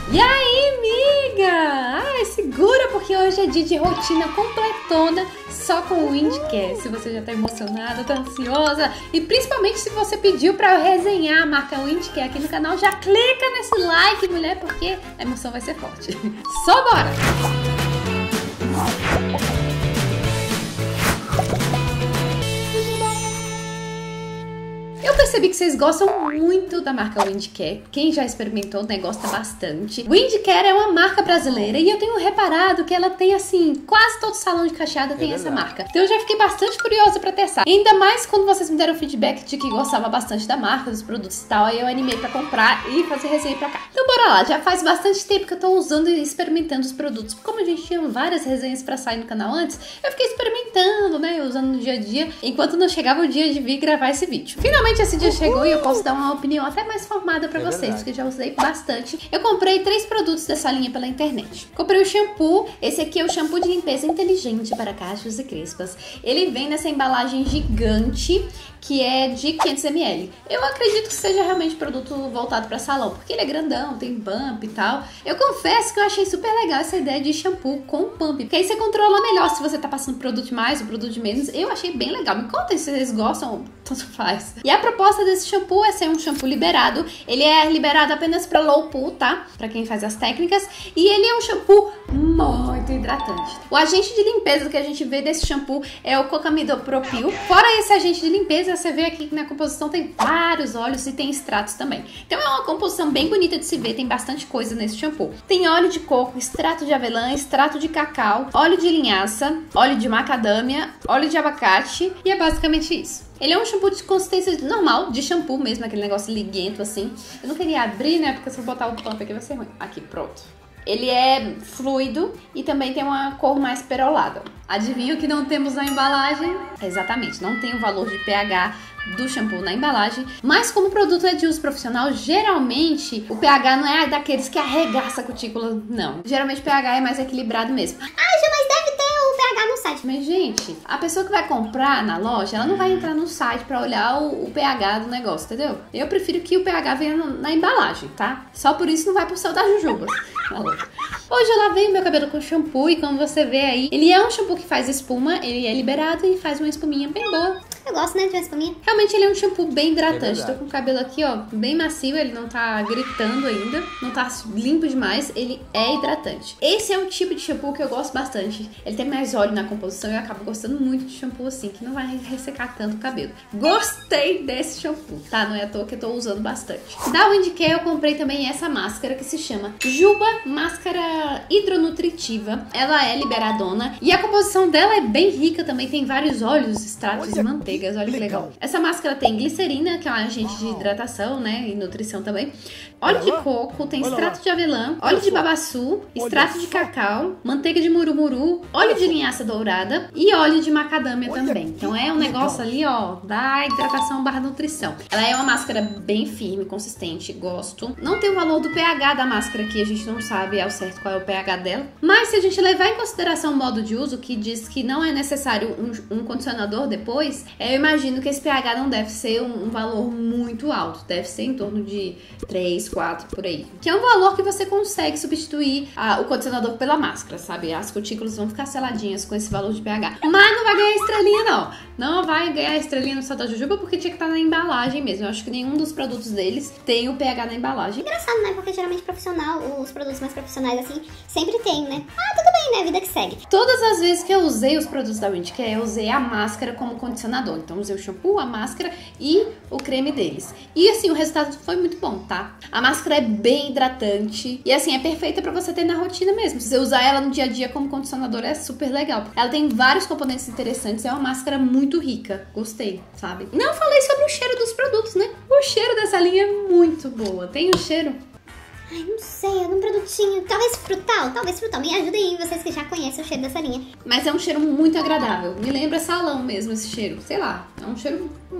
E aí, amiga? Ai, segura, porque hoje é dia de rotina completona só com o Windcare. Se você já tá emocionada, tá ansiosa e principalmente se você pediu pra eu resenhar a marca Windcare aqui no canal, já clica nesse like, mulher, porque a emoção vai ser forte. Só bora! Eu percebi que vocês gostam muito da marca Windcare. Quem já experimentou, né, gosta bastante. Windcare é uma marca brasileira e eu tenho reparado que ela tem, assim, quase todo salão de cacheada tem essa marca. Então eu já fiquei bastante curiosa pra testar. E ainda mais quando vocês me deram feedback de que gostava bastante da marca, dos produtos e tal, aí eu animei pra comprar e fazer resenha pra cá. Então bora lá, já faz bastante tempo que eu tô usando e experimentando os produtos. Como a gente tinha várias resenhas pra sair no canal antes, eu fiquei experimentando, né, usando no dia a dia, enquanto não chegava o dia de vir gravar esse vídeo. Finalmente esse dia chegou e eu posso dar uma opinião até mais formada pra vocês, porque já usei bastante. Eu comprei 3 produtos dessa linha pela internet. Comprei o shampoo, esse aqui é o shampoo de limpeza inteligente para cachos e crespas. Ele vem nessa embalagem gigante, que é de 500 ml. Eu acredito que seja realmente produto voltado para salão, porque ele é grandão, tem pump e tal. Eu confesso que eu achei super legal essa ideia de shampoo com pump, porque aí você controla melhor se você tá passando produto de mais ou produto de menos. Eu achei bem legal. Me contem se vocês gostam, tanto faz. E a proposta desse shampoo é ser um shampoo liberado. Ele é liberado apenas para low pool, tá? Para quem faz as técnicas. E ele é um shampoo muito hidratante. O agente de limpeza que a gente vê desse shampoo é o cocamidopropil. Fora esse agente de limpeza, você vê aqui que na composição tem vários óleos e tem extratos também. Então é uma composição bem bonita de se ver, tem bastante coisa nesse shampoo. Tem óleo de coco, extrato de avelã, extrato de cacau, óleo de linhaça, óleo de macadâmia, óleo de abacate e é basicamente isso. Ele é um shampoo de consistência normal, de shampoo mesmo, aquele negócio liguento assim. Eu não queria abrir, né, porque se eu botar o pump aqui vai ser ruim. Aqui, pronto. Ele é fluido e também tem uma cor mais perolada. Adivinha o que não temos na embalagem? Exatamente, não tem o valor de pH do shampoo na embalagem, mas como o produto é de uso profissional, geralmente o pH não é daqueles que arregaça a cutícula, não. Geralmente o pH é mais equilibrado mesmo. Ah, já, mas deve ter o pH no site. Mas, gente, a pessoa que vai comprar na loja, ela não vai entrar no site pra olhar o pH do negócio, entendeu? Eu prefiro que o pH venha na embalagem, tá? Só por isso não vai pro céu das jujubas. Hoje eu lavei o meu cabelo com shampoo e como você vê aí, ele é um shampoo que faz espuma, ele é liberado e faz uma espuminha bem boa. Eu gosto, né, de uma espuminha. Realmente ele é um shampoo bem hidratante. Tô com o cabelo aqui, ó, bem macio, ele não tá gritando ainda, não tá limpo demais, ele é hidratante. Esse é um tipo de shampoo que eu gosto bastante. Ele tem mais óleo na composição e eu acabo gostando muito de shampoo assim, que não vai ressecar tanto o cabelo. Gostei desse shampoo, tá? Não é à toa que eu tô usando bastante. Da Windcare eu comprei também essa máscara que se chama Juba Máscara Hidronutritiva. Ela é liberadona e a composição dela é bem rica também, tem vários óleos, extratos de manteiga. Olha que legal. Essa máscara tem glicerina, que é um agente de hidratação, né, e nutrição também. Óleo de coco, tem extrato de avelã, óleo de babaçu, extrato de cacau, manteiga de murumuru, óleo de linhaça dourada e óleo de macadâmia também. Então é um negócio ali, ó, da hidratação barra nutrição. Ela é uma máscara bem firme, consistente, gosto. Não tem o valor do pH da máscara aqui, a gente não sabe ao certo qual é o pH dela. Mas se a gente levar em consideração o modo de uso, que diz que não é necessário um condicionador depois, eu imagino que esse pH não deve ser um valor muito alto. Deve ser em torno de 3, 4, por aí. Que é um valor que você consegue substituir o condicionador pela máscara, sabe? As cutículas vão ficar seladinhas com esse valor de pH. Mas não vai ganhar estrelinha, não. Não vai ganhar estrelinha no Céu da Jujuba porque tinha que estar na embalagem mesmo. Eu acho que nenhum dos produtos deles tem o pH na embalagem. Engraçado, né? Porque geralmente profissional, os produtos mais profissionais assim, sempre tem, né? Ah, tudo bem, né? Vida que segue. Todas as vezes que eu usei os produtos da Windcare, eu usei a máscara como condicionador. Então usei o shampoo, a máscara e o creme deles. E assim, o resultado foi muito bom, tá? A máscara é bem hidratante e assim, é perfeita pra você ter na rotina mesmo. Se você usar ela no dia a dia como condicionador, é super legal. Ela tem vários componentes interessantes, é uma máscara muito rica. Gostei, sabe? Não falei sobre o cheiro dos produtos, né? O cheiro dessa linha é muito boa. Tem um cheiro... Ai, não sei, é um produtinho, talvez frutal. Me ajudem aí, vocês que já conhecem o cheiro dessa linha. Mas é um cheiro muito agradável. Me lembra salão mesmo esse cheiro. Sei lá, é um cheiro bom.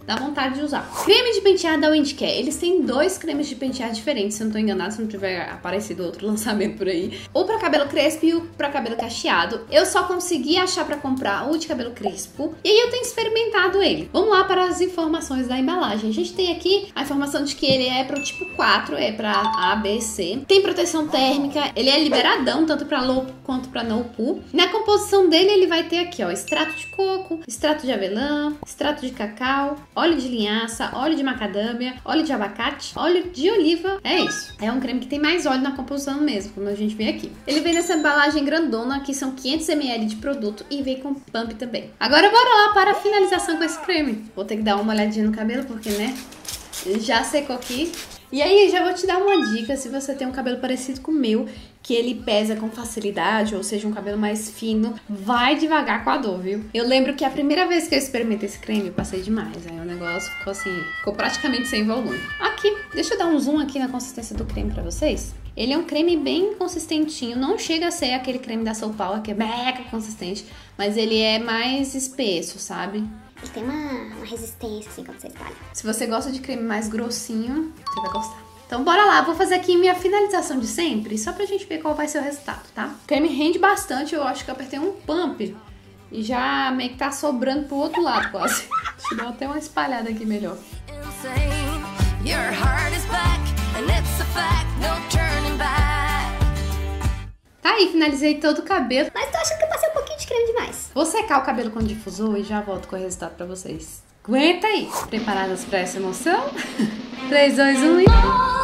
dá vontade de usar. Creme de penteado da Windcare. Eles têm 2 cremes de penteado diferentes, se eu não tô enganada, se não tiver aparecido outro lançamento por aí. O pra cabelo crespo e o pra cabelo cacheado. Eu só consegui achar pra comprar o de cabelo crespo. E aí eu tenho experimentado ele. Vamos lá para as informações da embalagem. A gente tem aqui a informação de que ele é pro tipo 4, é pra A, B, C. Tem proteção térmica, ele é liberadão, tanto pra low quanto pra no poo. Na composição dele, ele vai ter aqui, ó, extrato de coco, extrato de avelã, extrato de cacau, óleo de linhaça, óleo de macadâmia, óleo de abacate, óleo de oliva. É isso. É um creme que tem mais óleo na composição mesmo, como a gente vê aqui. Ele vem nessa embalagem grandona, que são 500 ml de produto e vem com pump também. Agora bora lá para a finalização com esse creme. Vou ter que dar uma olhadinha no cabelo, porque, né, ele já secou aqui. E aí, já vou te dar uma dica, se você tem um cabelo parecido com o meu, que ele pesa com facilidade, ou seja, um cabelo mais fino, vai devagar com a dor, viu? Eu lembro que a primeira vez que eu experimentei esse creme, eu passei demais. Aí o negócio ficou assim, ficou praticamente sem volume. Aqui, deixa eu dar um zoom aqui na consistência do creme pra vocês. Ele é um creme bem consistentinho, não chega a ser aquele creme da Soul Power, que é mega consistente, mas ele é mais espesso, sabe? Ele tem uma resistência, assim, quando você espalha. Se você gosta de creme mais grossinho, você vai gostar. Então bora lá, vou fazer aqui minha finalização de sempre, só pra gente ver qual vai ser o resultado, tá? O creme rende bastante, eu acho que eu apertei um pump e já meio que tá sobrando pro outro lado quase. Deixa eu dar até uma espalhada aqui melhor. Tá aí, finalizei todo o cabelo. Mas tô achando que eu passei um pouquinho de creme demais. Vou secar o cabelo com difusor e já volto com o resultado pra vocês. Aguenta aí! Preparadas pra essa emoção? 3, 2, 1 e...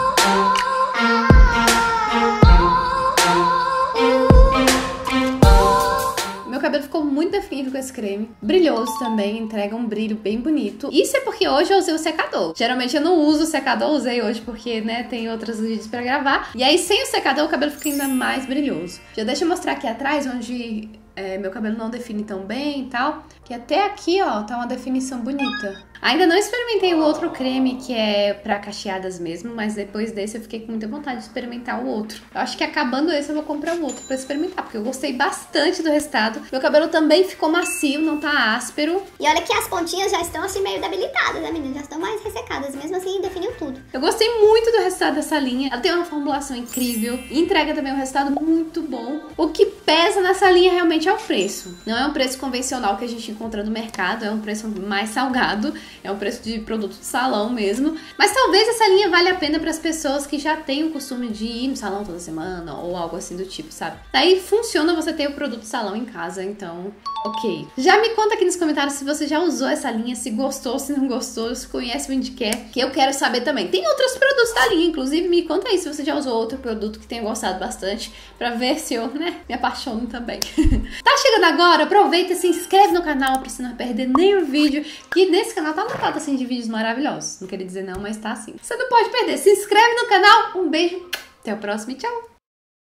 Meu cabelo ficou muito definido com esse creme. Brilhoso também, entrega um brilho bem bonito. Isso é porque hoje eu usei o secador. Geralmente eu não uso o secador, usei hoje porque, né, tem outros vídeos pra gravar. E aí, sem o secador, o cabelo fica ainda mais brilhoso. Já deixa eu mostrar aqui atrás, onde meu cabelo não define tão bem e tal. Que até aqui, ó, tá uma definição bonita. Ainda não experimentei o outro creme, que é pra cacheadas mesmo, mas depois desse eu fiquei com muita vontade de experimentar o outro. Eu acho que acabando esse eu vou comprar o outro pra experimentar, porque eu gostei bastante do resultado. Meu cabelo também ficou macio, não tá áspero. E olha que as pontinhas já estão assim meio debilitadas, né, meninas? Já estão mais ressecadas, mesmo assim definiu tudo. Eu gostei muito do resultado dessa linha, ela tem uma formulação incrível, entrega também um resultado muito bom. O que pesa nessa linha realmente é o preço. Não é um preço convencional que a gente encontra no mercado, é um preço mais salgado. É um preço de produto de salão mesmo. Mas talvez essa linha valha a pena para as pessoas que já têm o costume de ir no salão toda semana ou algo assim do tipo, sabe? Daí funciona você ter o produto de salão em casa, então ok. Já me conta aqui nos comentários se você já usou essa linha, se gostou, se não gostou, se conhece o Windcare, que eu quero saber também. Tem outros produtos da linha, inclusive me conta aí se você já usou outro produto que tenha gostado bastante, pra ver se eu, né, me apaixono também. Tá chegando agora? Aproveita e se inscreve no canal pra você não perder nenhum vídeo, que nesse canal tá lotado assim de vídeos maravilhosos. Não queria dizer não, mas tá assim. Você não pode perder. Se inscreve no canal. Um beijo. Até o próximo e tchau.